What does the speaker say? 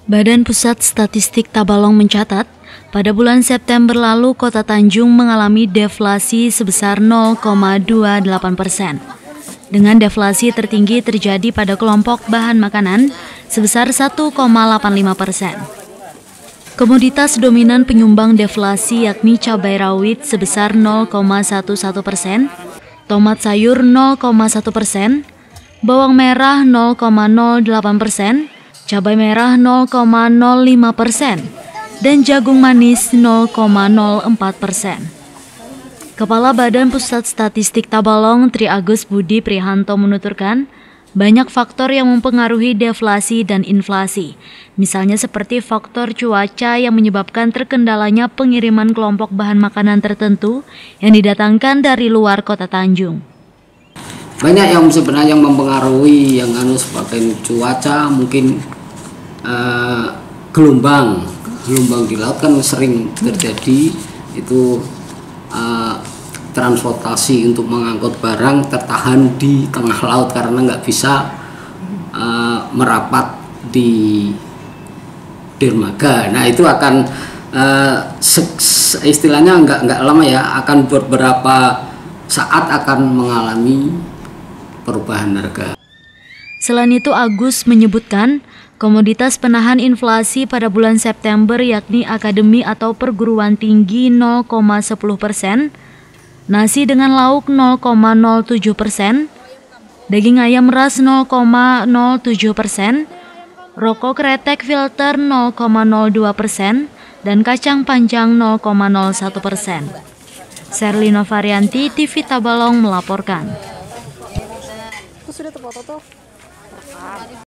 Badan Pusat Statistik Tabalong mencatat, pada bulan September lalu Kota Tanjung mengalami deflasi sebesar 0,28%. Dengan deflasi tertinggi terjadi pada kelompok bahan makanan sebesar 1,85%. Komoditas dominan penyumbang deflasi yakni cabai rawit sebesar 0,11%, tomat sayur 0,1%, bawang merah 0,08%, cabai merah 0,05%, dan jagung manis 0,04%. Kepala Badan Pusat Statistik Tabalong, Tri Agus Budi Prihanto menuturkan, banyak faktor yang mempengaruhi deflasi dan inflasi, misalnya seperti faktor cuaca yang menyebabkan terkendalanya pengiriman kelompok bahan makanan tertentu yang didatangkan dari luar Kota Tanjung. Banyak yang sebenarnya yang mempengaruhi yang seperti cuaca, mungkin gelombang di laut kan sering terjadi, itu transportasi untuk mengangkut barang tertahan di tengah laut karena nggak bisa merapat di dermaga. Nah itu akan istilahnya nggak lama ya, akan beberapa saat akan mengalami perubahan harga. Selain itu, Agus menyebutkan komoditas penahan inflasi pada bulan September yakni akademi atau perguruan tinggi 0,10%, nasi dengan lauk 0,07%, daging ayam ras 0,07%, rokok kretek filter 0,02%, dan kacang panjang 0,01%. Serlina Varianti, TV Tabalong melaporkan. Sudah terfoto tuh.